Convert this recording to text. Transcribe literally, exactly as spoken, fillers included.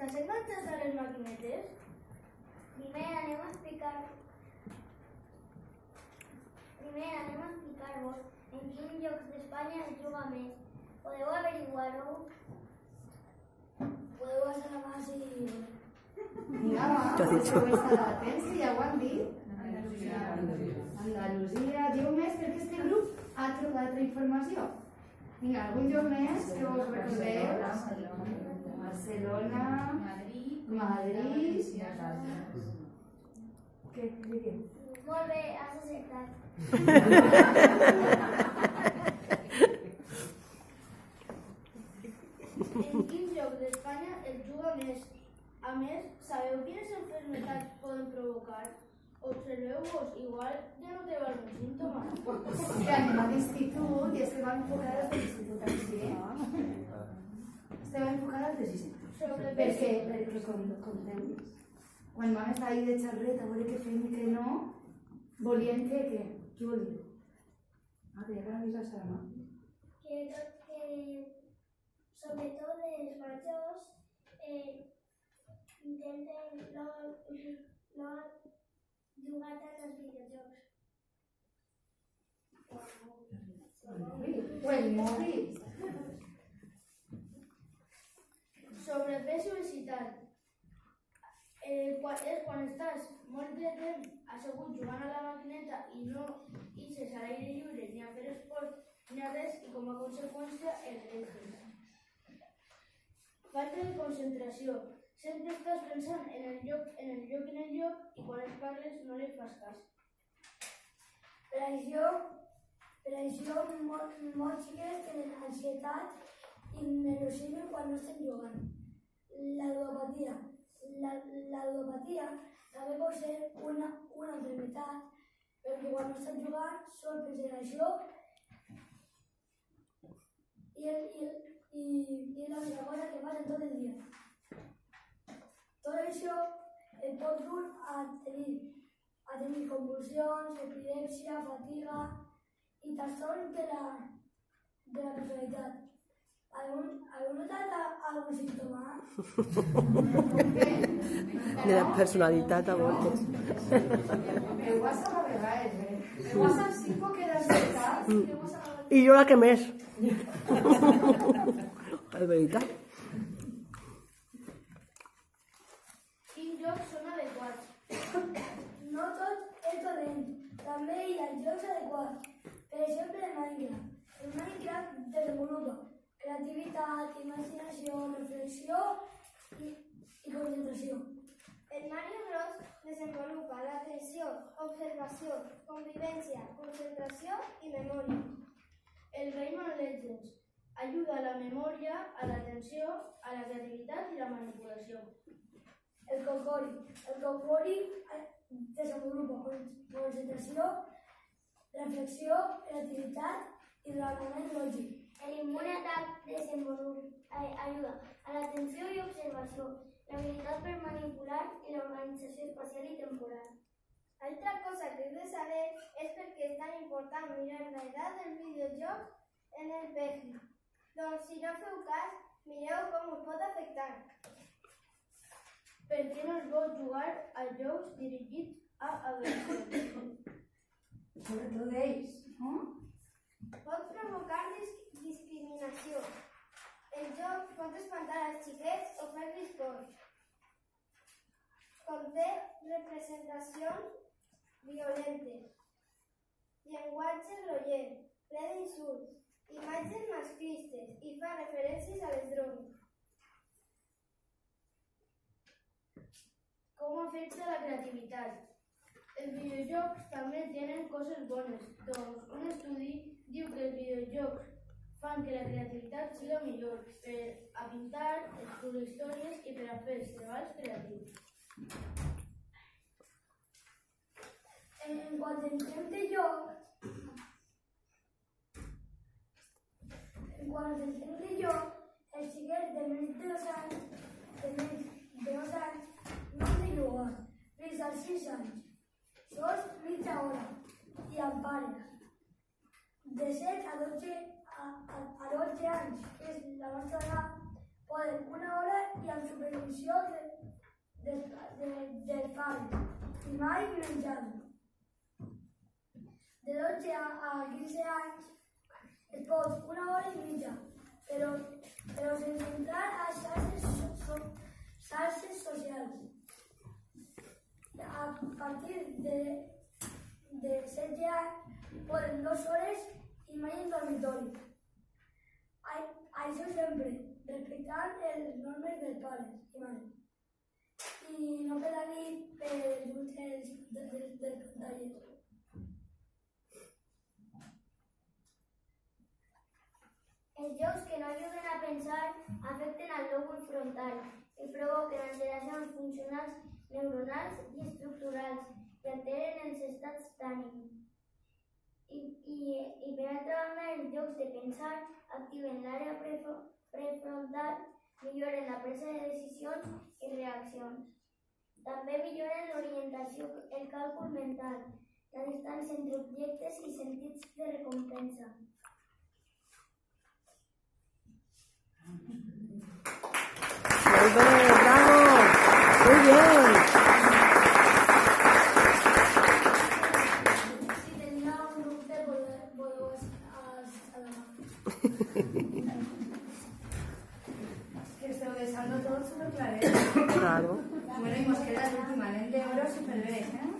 estàs enganxat a les maquinetes? Primer anem a explicar... Primer anem a explicar-vos en quins llocs d'Espanya es juga més. Podeu averiguar-ho? Podeu baixar la mà si... Vinga, va, podeu estar atents, si ja ho han dit. Andalusia. Diu més perquè este grup ha trobat la informació. Vinga, algun lloc més que us recordeu? Barcelona, Madrid... Què diríeu? Molt bé, has acertat. En quins llocs d'Espanya es juga més? A més, sabeu quines enfermedats poden provocar? Observeu-vos, igual ja no té algun símptoma. Que anem a l'institut i estem enfocats a l'institut, sí? Estem enfocats als instituts. Perquè, perquè com, com heu vist, quan vam estar ahí de xarret a veure què fem i què no, volíem que, què? Què volíem? Ah, que ja que no vist la Sara, Que, que sobretot els majors eh, intenten no, no jugar tant als videojocs. o el mòbil. Sobre pes i obesitat. Eh, quan, és quan estàs molt de temps assegut jugant a la maquineta i no ixes a l'aire lliure ni a fer esport ni a res i com a conseqüència el deixes. Falta de concentració. Sempre estàs pensant en el lloc, en el lloc, en el lloc i quan es parles no li fas cas. Per això, per això molts, molts xiquets tenen ansietat i nerviosisme quan no estan jugant. La ludopatia. La, la ludopatia també pot ser una, una enfermedad perquè quan no estan jugant sol pensar en això i, el, i, el, i, i és l'única cosa que passen tot el dia. Tot això el pot dur a tenir, a tenir convulsions, epilèpsia, fatiga i trastorn de la, de la personalitat. ¿Algún, ¿Algún notat algun símptoma? De la personalitat a voltes. El WhatsApp a vegades, eh? El WhatsApp sí pot quedar cercat. I jo la que més. És veritat. Quins jocs són adequats? No tot és dolent, també hi ha jocs adequats. Per exemple, el Minecraft. El Minecraft desenvolupa creativitat, imaginació, reflexió i, i concentració. El Mario Bros desenvolupa l'atenció, observació, convivència, concentració i memòria. El Rayman Legends ajuda a la memòria, a l'atenció, a la creativitat i la manipulació. El Kokori. El Kokori desenvolupa concentració, reflexió, creativitat i raonament lògic. El Immune Attack desenvolupa, ayuda a la atención y observación, la habilidad per manipular y la organización espacial y temporal. Otra cosa que heu de saber és per què és tan important mirar l'edat del videojoc en el P E G I. Doncs si no feu cas, mireu com us pot afectar. Per què no es vol jugar a jocs dirigits a adolescents? Sobretot ells, no? Pot provocar dis discriminació. El joc pot espantar als xiquets o fer-los por. Conté representacions violentes, llenguatge groller, ple d'insults, imatges masclistes i fa referències a les drogues. Com afecta la creativitat? Els videojocs també tenen coses bones, doncs un estudi diu que els videojocs fan que la creativitat siga millor per a pintar, escriure històries i per a fer treballs creatius. En quant al temps de joc, en quant al temps de joc, els xiquets de menys de dos anys, de menys de dos anys, no han de jugar fins als sis anys. Sols mitja hora i amb pares. De set a dotze, a, a, a dotze anys, que és la nostra edat, poden una hora i amb supervisió de, de, de, dels pares, i mai menjant. De dotze a quinze anys es pot una hora i mitja, però, però sense entrar a xarxes, so, so, xarxes socials. A partir de, de setze anys poden dues hores i mai en dormitori. Això sempre, respectant les normes dels pares i mares. I no per la nit per els ulls dels tallers. Els jocs que no ajuden a pensar afecten al lòbul frontal i provoquen alteracions funcionals, neuronals i estructurals que alteren els estats d'ànim. I, i, I per altra banda, els jocs de pensar activen l'àrea prefrontal, milloren la presa de decisions i reaccions. També milloren l'orientació, el càlcul mental, la distància entre objectes i sentits de recompensa. Muy bien, bravo. Muy bien. Si tenia un dubte, voleu alarmar. Que esteu deixando todo súper claret. Claro. Bueno, y nos queda el último, anel de oro súper bé, ¿eh?